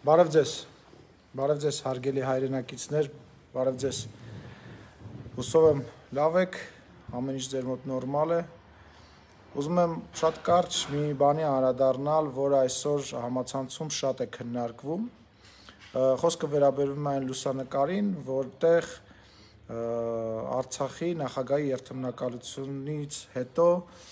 Բարև ձեզ հարգելի հայրենակիցներ, բարև ձեզ։ Հուսով եմ լավ եք, ամեն ինչ ձեր մոտ նորմալ է։ Ուզում եմ շատ կարճ մի բանի անդրադառնալ, որը այսօր համացանցում շատ է քննարկվում։ Խոսքը վերաբերում է այն լուսանկարին, որտեղ Արցախի նախագահի երթմնակալությունից հետո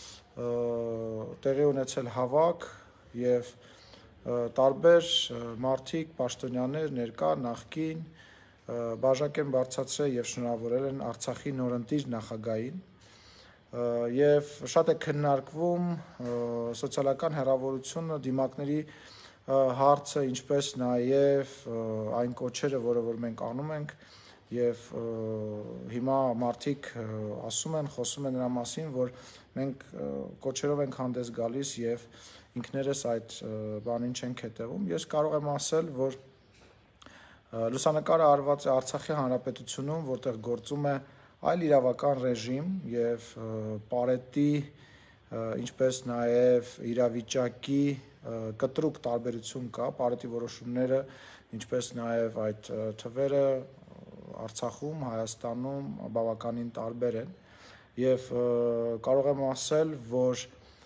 տեղի ունեցել հավաք եւ տարբեր մարդիկ, պաշտոնյաներ, ներկա, նախկին բաժակ են բարձրացրել եւ շնորհավորել են Արցախի նորընտիր նախագահին եւ շատ է քննարկվում սոցիալական հեռավորությունը, դիմակների հարցը, ինչպես նաեւ այն կոչերը, որ մենք անում ենք եւ հիմա մարդիկ ասում են, խոսում են նրա մասին, որ մենք կոչերով ենք հանդես գալիս եւ ինքներս այդ բանին չենք հետևում։ Ես կարող եմ ասել, որ լուսանկարը արված է Արցախի Հանրապետությունում, որտեղ գործում է այլ իրավական ռեժիմ եւ պարետի, ինչպես նաեւ իրավիճակի կտրուկ տարբերություն կա, պարետի որոշումները, ինչպես նաեւ այդ թվերը Արցախում, Հայաստանում բավականին տարբեր են եւ կարող եմ ասել, որ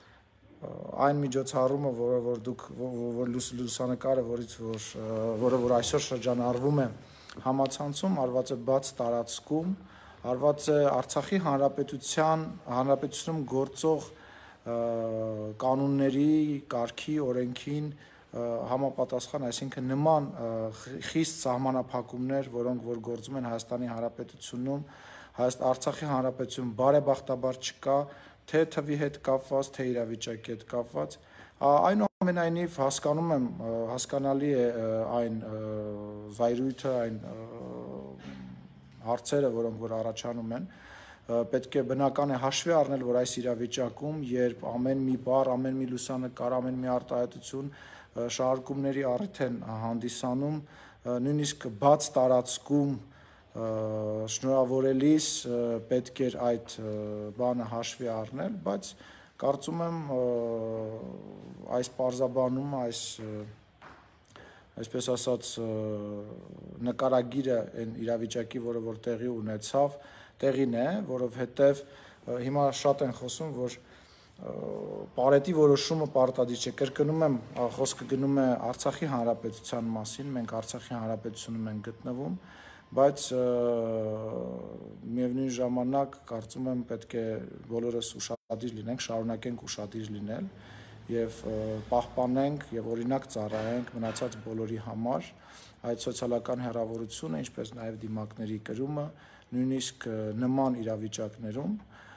այն միջոցառումը, որ լուսանկարը, որը այսօր շրջանառվում է համացանցում, արված է բաց տարածքում, արված է Արցախի Հանրապետությունում գործող կանոնների, կարգի, օրենքին համապատասխան, այսինքն նման խիստ սահմանափակումներ, որոնք որ գործում են Հայաստանի Հանրապետությունում, Արցախի Հանրապետությունում բարեբախտաբար չկա, թե թվի հետ կապված, թե իրավիճակի հետ կապված, այնուամենայնիվ հասկանում եմ, հասկանալի է այն զայրույթը, այն հարցերը, որոնք որ առաջանում են, պետք է բնական է հաշվի առնել, որ այս իրավիճակում, երբ ամեն մի բառ, ամեն մի լուսանկար, ամեն մի արտահայտություն շարժումների առիթ են հանդիսանում, նույնիսկ բաց տարածքում շնորհավորելիս պետք էր այդ բանը հաշվի առնել, բայց կարծում եմ այս պարզաբանումը, այսպես ասած նկարագիրը այն իրավիճակի, որը որ տեղի ունեցավ, տեղին է, որովհետև հիմա շատ են խոսում, որ պարետի որոշումը պարտադիր չէ, կրկնում եմ, խոսքը գնում է Արցախի Հանրապետության մասին, մենք Արցախի Հանրապետությունում ենք գտնվում, բայց միևնույն ժամանակ կարծում եմ պետք է բոլորս ուշադիր լինենք, շարունակենք ուշադիր լինել եւ պահպանենք եւ օրինակ ծառայենք մնացած բոլորի համար այդ սոցիալական հեռավորությունը, ինչպես նաեւ դիմակների կրումը, նույնիսկ նման իրավիճակներում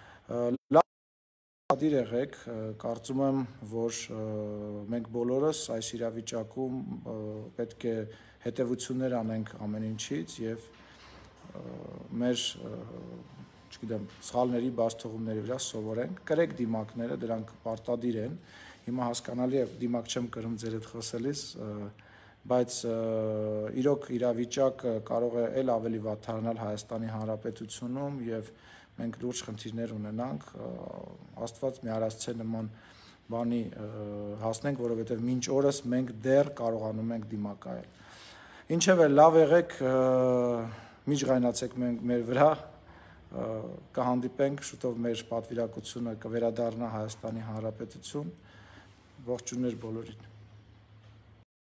Ադիր եղեք, կարծում եմ, որ մենք բոլորս այս իրավիճակում պետք է հետևություններ անենք ամեն ինչից եւ մեր, չգիտեմ, սխալների, բացթողումների վրա սովորենք, կրեք դիմակները, դրանք պարտադիր են։ Հիմա հասկանալի է, դիմակ չեմ կրում ձեր հետ խոսելիս, բայց իրոք իրավիճակը կարող է ել ավելի վատ դառնալ Հայաստանի Հանրապետությունում եւ մենք լուրջ խնդիրներ ունենանք, Աստված միարասցե նման բանի հասնենք, որովհետև մինչ օրս մենք դեռ կարողանում ենք դիմակայել։ Ինչևէ, լավ եղեք, միջղայնացեք մեր վրա, կհանդիպենք, շուտով մեր պատվիրակությունը կվերադառնա Հայաստանի Հանրապետություն, ողջույններ բոլորին։